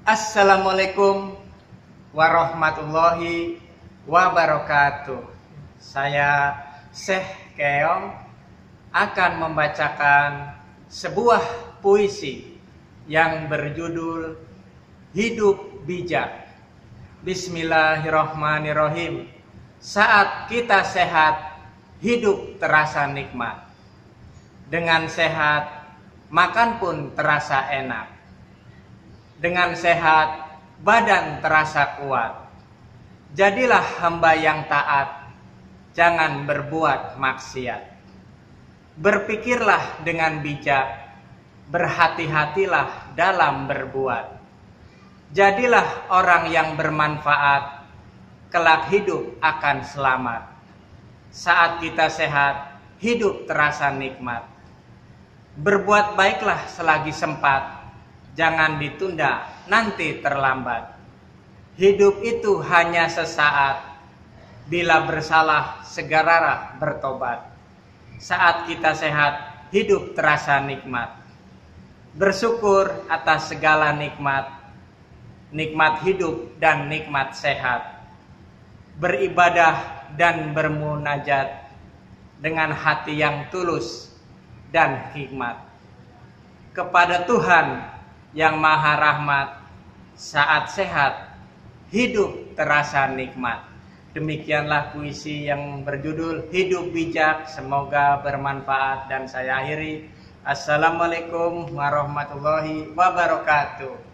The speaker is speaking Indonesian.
Assalamualaikum warahmatullahi wabarakatuh. Saya Syekh Keong akan membacakan sebuah puisi yang berjudul Hidup Bijak. Bismillahirrahmanirrahim. Saat kita sehat, hidup terasa nikmat. Dengan sehat, makan pun terasa enak. Dengan sehat, badan terasa kuat. Jadilah hamba yang taat, jangan berbuat maksiat. Berpikirlah dengan bijak, berhati-hatilah dalam berbuat. Jadilah orang yang bermanfaat, kelak hidup akan selamat. Saat kita sehat, hidup terasa nikmat. Berbuat baiklah selagi sempat, jangan ditunda, nanti terlambat. Hidup itu hanya sesaat, bila bersalah segeralah bertobat. Saat kita sehat, hidup terasa nikmat. Bersyukur atas segala nikmat, nikmat hidup dan nikmat sehat. Beribadah dan bermunajat dengan hati yang tulus dan hikmat. Kepada Tuhan yang Maha Rahmat, saat sehat, hidup terasa nikmat. Demikianlah puisi yang berjudul Hidup Bijak. Semoga bermanfaat dan saya akhiri. Assalamualaikum warahmatullahi wabarakatuh.